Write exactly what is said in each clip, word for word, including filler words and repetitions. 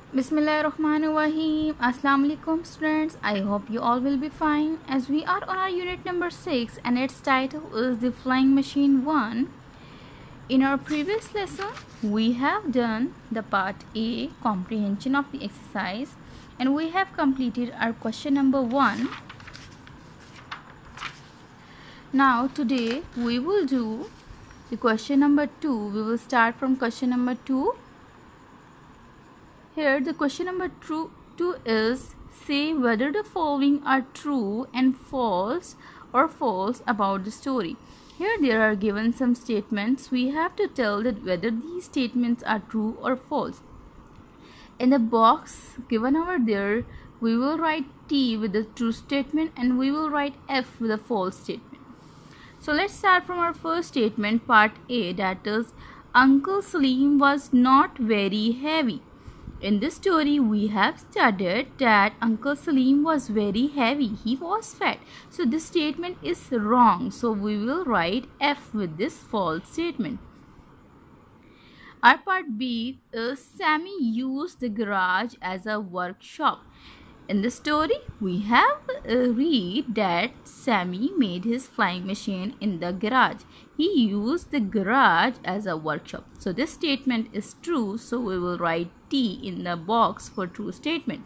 Bismillahirrahmanirrahim. Assalamu alaikum students. I hope you all will be fine as we are on our unit number six and its title is the flying machine one. In our previous lesson we have done the part A, comprehension of the exercise, and we have completed our question number one. Now today we will do the question number two. We will start from question number two. Here the question number two, two is say whether the following are true and false or false about the story. Here there are given some statements. We have to tell that whether these statements are true or false. In the box given over there, we will write T with the true statement and we will write F with a false statement. So let's start from our first statement, part A, that is Uncle Salim was not very heavy. In this story, we have studied that Uncle Salim was very heavy. He was fat. So this statement is wrong. So we will write F with this false statement. Our part B is Sammy used the garage as a workshop. In the story, we have uh, read that Sammy made his flying machine in the garage. He used the garage as a workshop. So this statement is true. So we will write T in the box for true statement.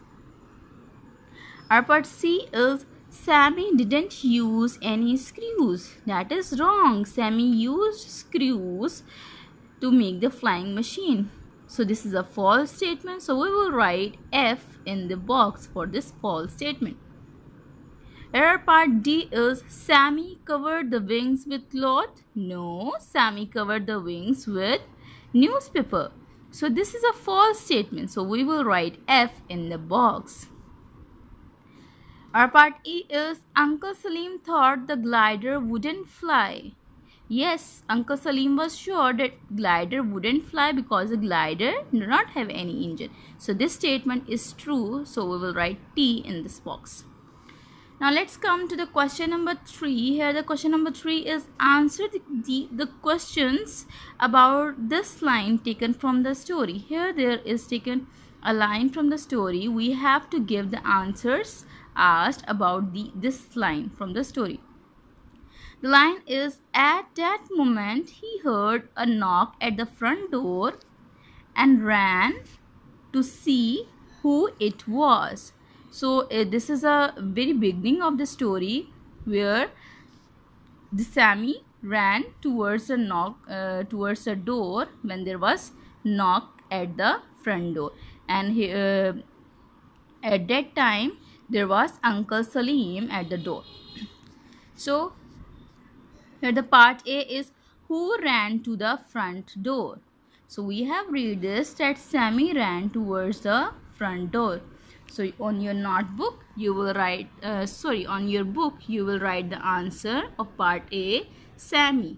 Our part C is Sammy didn't use any screws. That is wrong. Sammy used screws to make the flying machine. So this is a false statement. So we will write F in the box for this false statement. Error part D is Sammy covered the wings with cloth. No, Sammy covered the wings with newspaper. So this is a false statement. So we will write F in the box. Our part E is Uncle Salim thought the glider wouldn't fly. Yes, Uncle Salim was sure that glider wouldn't fly because the glider did not have any engine. So this statement is true. So we will write T in this box. Now let's come to the question number three. Here the question number three is answer the, the, the questions about this line taken from the story. Here there is taken a line from the story. We have to give the answers asked about the this line from the story. The line is, at that moment he heard a knock at the front door and ran to see who it was. So uh, this is a very beginning of the story where the Sammy ran towards a knock uh, towards a door when there was knock at the front door, and he, uh, at that time there was Uncle Salim at the door. So here the part A is who ran to the front door. So we have read this that Sammy ran towards the front door. So on your notebook you will write uh, sorry on your book you will write the answer of part A, Sammy.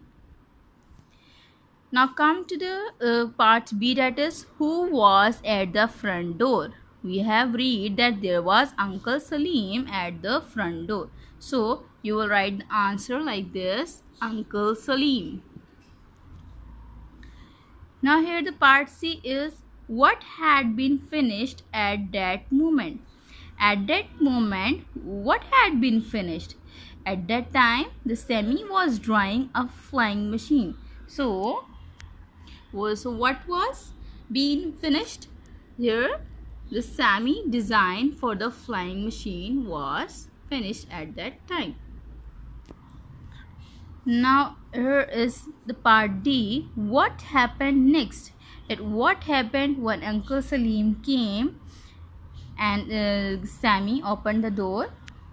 Now come to the uh, part B, that is who was at the front door. We have read that there was Uncle Salim at the front door. So you will write the answer like this, Uncle Salim. Now here the part C is what had been finished at that moment. At that moment, what had been finished? At that time, the Sammy was drawing a flying machine. So, so what was being finished? Here, the Sammy design for the flying machine was finished at that time. Now here is the part D. What happened next? That what happened when Uncle Salim came and uh, Sammy opened the door.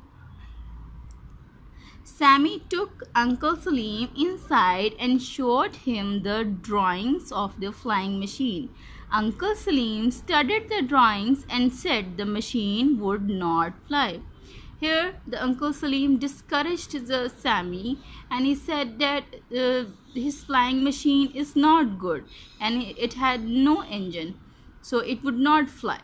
Sammy took Uncle Salim inside and showed him the drawings of the flying machine. Uncle Salim studied the drawings and said the machine would not fly. Here the Uncle Salim discouraged the Sammy and he said that uh, his flying machine is not good and it had no engine, so it would not fly.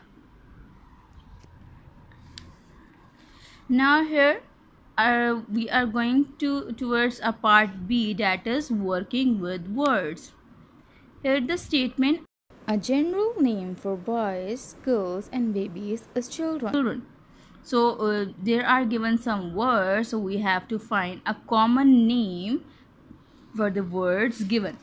Now here uh, we are going to towards a part B, that is working with words. Here the statement A general name for boys, girls, and babies is children. So uh, there are given some words, so we have to find a common name for the words given.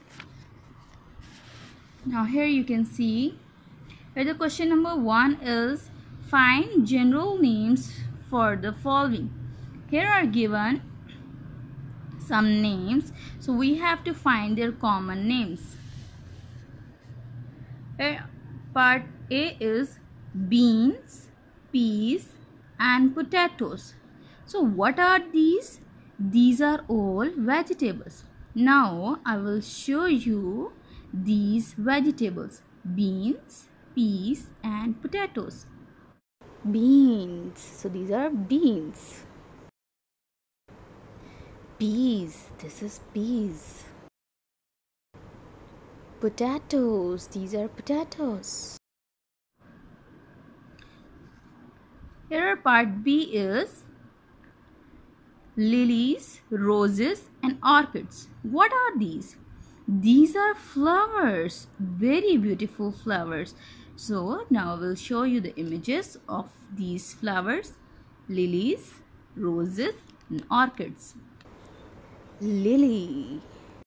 Now here you can see, here the question number one is find general names for the following. Here are given some names, so we have to find their common names. Here, part A is beans, peas, and potatoes. So what are these? These are all vegetables. Now I will show you these vegetables: beans, peas, and potatoes. Beans. So these are beans. Peas. This is peas. Potatoes. These are potatoes. Here part B is lilies, roses, and orchids. What are these? These are flowers, very beautiful flowers. So now I will show you the images of these flowers: lilies, roses, and orchids. Lily,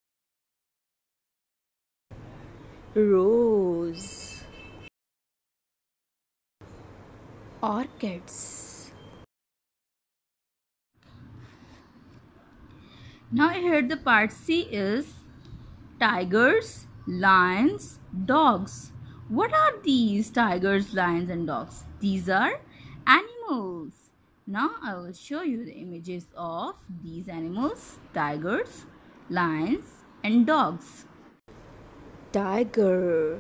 rose, orchids. Now here the part C is tigers, lions, dogs. What are these tigers, lions, and dogs? These are animals. Now I will show you the images of these animals: tigers, lions, and dogs. Tiger,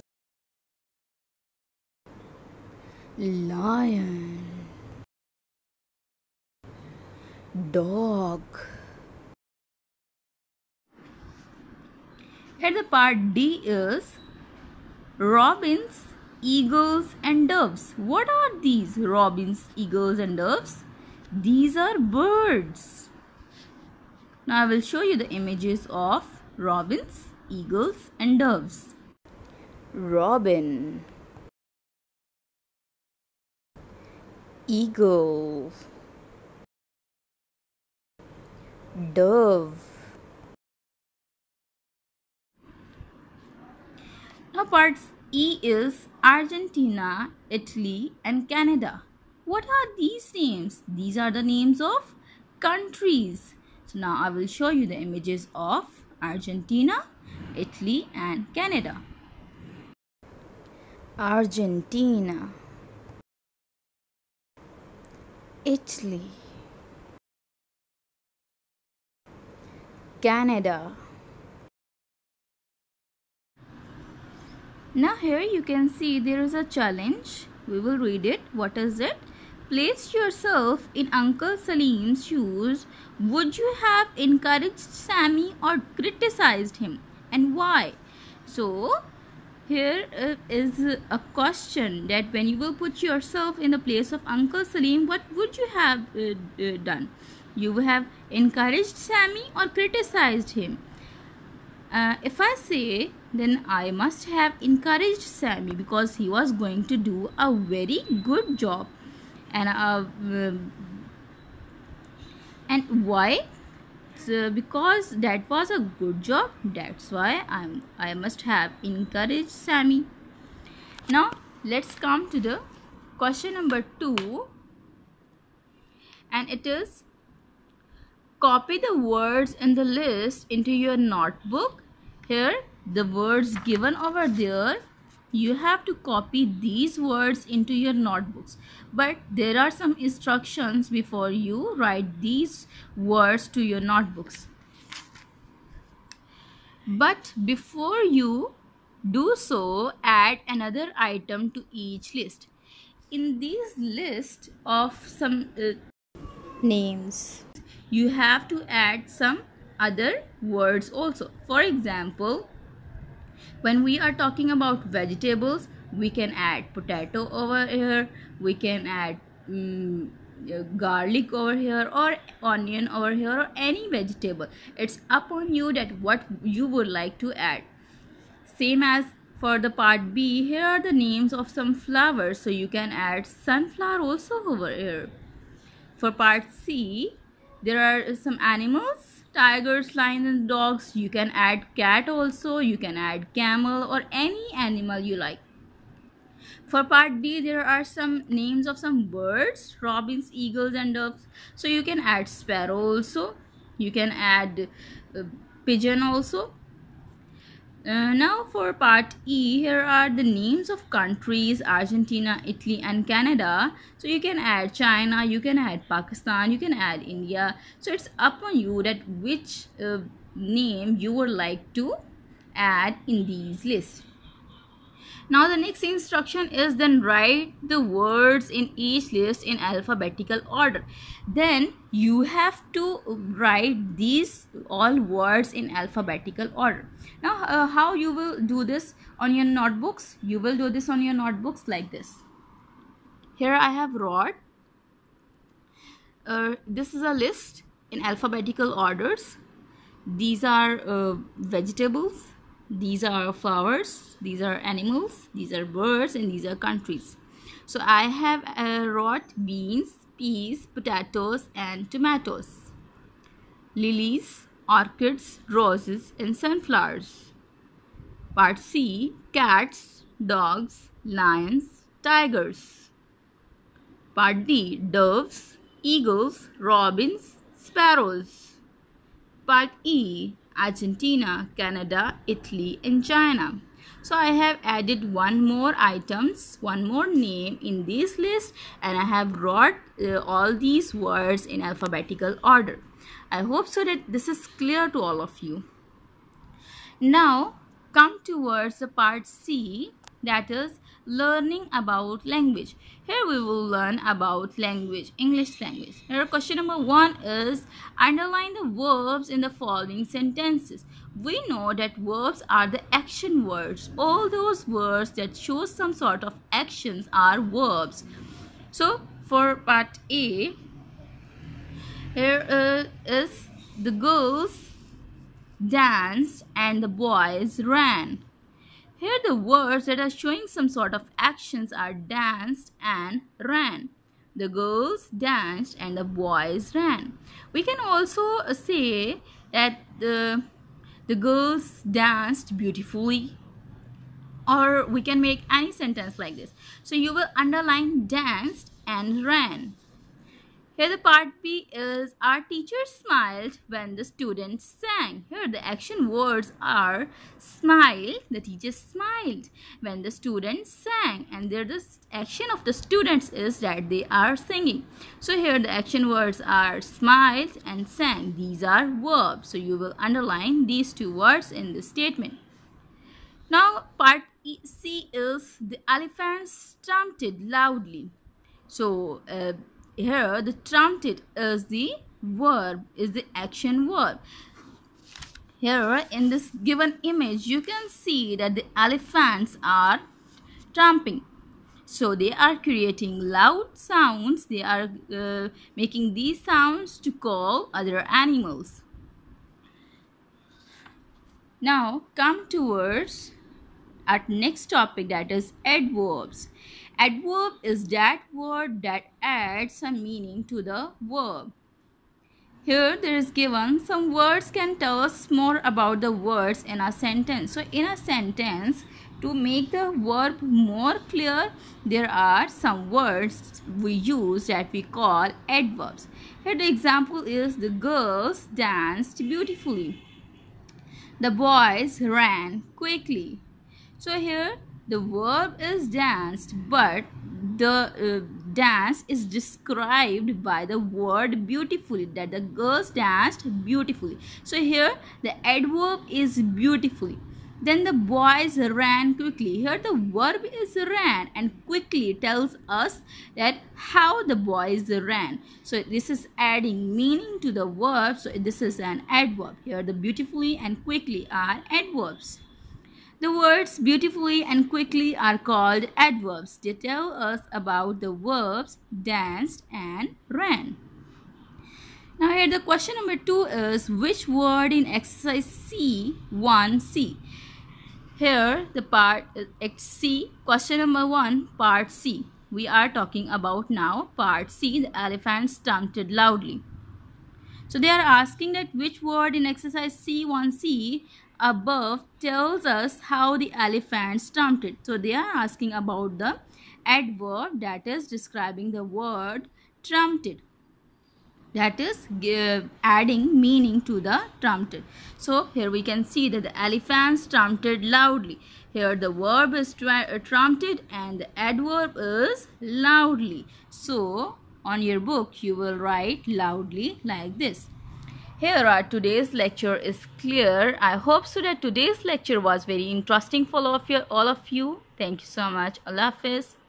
lion, dog. Here the part D is robins, eagles, and doves. What are these robins, eagles, and doves? These are birds. Now I will show you the images of robins, eagles, and doves. Robin, eagle, dove. Now part E is Argentina, Italy, and Canada. What are these names? These are the names of countries. So now I will show you the images of Argentina, Italy, and Canada. Argentina, Italy, Canada. Now here you can see there is a challenge. We will read it. What is it? Place yourself in Uncle Salim's shoes. Would you have encouraged Sammy or criticized him, and why? So here uh, is a question that when you will put yourself in the place of Uncle Salim, what would you have uh, uh, done? You would have encouraged Sammy or criticized him? Uh, if I say, then I must have encouraged Sammy because he was going to do a very good job. And uh, and why? So because that was a good job, that's why I'm I must have encouraged Sammy. Now let's come to the question number two, and it is copy the words in the list into your notebook. Here the words given over there, you have to copy these words into your notebooks, but there are some instructions before you write these words to your notebooks. But before you do so, add another item to each list. In this list of some uh, names, you have to add some other words also. For example, when we are talking about vegetables, we can add potato over here, we can add um, garlic over here, or onion over here, or any vegetable. It's up on you that what you would like to add. Same as For the part B, here are the names of some flowers, so you can add sunflower also over here. For part C, there are some animals, tigers, lions and dogs. You can add cat also, you can add camel or any animal you like. For part D, there are some names of some birds, robins, eagles and doves. So you can add sparrow also, you can add uh, pigeon also. Uh, now for part E, here are the names of countries, Argentina, Italy and Canada. So you can add China, you can add Pakistan, you can add India. So it's up on you that which uh, name you would like to add in these lists. Now the next instruction is then write the words in each list in alphabetical order. Then you have to write these all words in alphabetical order. Now uh, how you will do this on your notebooks? You will do this on your notebooks like this. Here I have wrote. Uh, this is a list in alphabetical orders. These are uh, vegetables. These are flowers, these are animals, these are birds and these are countries. So I have uh, wrote beans, peas, potatoes and tomatoes, lilies, orchids, roses and sunflowers. Part C, cats, dogs, lions, tigers. Part D, doves, eagles, robins, sparrows. Part E, Argentina, Canada, Italy and China. So I have added one more items, one more name in this list, and I have wrote uh, all these words in alphabetical order. I hope so that this is clear to all of you. Now come towards the part C, that is learning about language. Here we will learn about language, English language. Here question number one is underline the verbs in the following sentences. We know that verbs are the action words. All those words that show some sort of actions are verbs. So for part A, here uh, is the girls danced and the boys ran. Here the words that are showing some sort of actions are danced and ran. The girls danced and the boys ran. We can also say that the, the girls danced beautifully, or we can make any sentence like this. So you will underline danced and ran. Here the part B is our teacher smiled when the students sang. Here the action words are smiled, the teacher smiled when the students sang, and there the action of the students is that they are singing. So here the action words are smiled and sang. These are verbs. So you will underline these two words in the statement. Now part C is the elephants trumpeted loudly. So uh, here the trumpeted is the verb, is the action verb. Here in this given image you can see that the elephants are trumping. So they are creating loud sounds. They are uh, making these sounds to call other animals. Now come towards our next topic, that is adverbs. Adverb is that word that adds some meaning to the verb. Here there is given some words can tell us more about the words in a sentence. So in a sentence, to make the verb more clear, there are some words we use that we call adverbs. Here the example is the girls danced beautifully. The boys ran quickly. So here the verb is danced, but the uh, dance is described by the word beautifully, that the girls danced beautifully. So here the adverb is beautifully. Then the boys ran quickly. Here the verb is ran, and quickly tells us that how the boys ran. So this is adding meaning to the verb. So this is an adverb. Here the beautifully and quickly are adverbs. The words beautifully and quickly are called adverbs. They tell us about the verbs danced and ran. Now here the question number two is which word in exercise C one C? Here the part at C, question number one, part C. We are talking about now part C, the elephant stamped loudly. So they are asking that which word in exercise C one C above tells us how the elephant stamped it. So they are asking about the adverb that is describing the word trumped. That is give, adding meaning to the trumped. So here we can see that the elephant stamped loudly. Here the verb is trumped and the adverb is loudly. So on your book you will write loudly like this. Here our today's lecture is clear. I hope so that today's lecture was very interesting for all of you. All of you. Thank you so much. Allah Hafiz.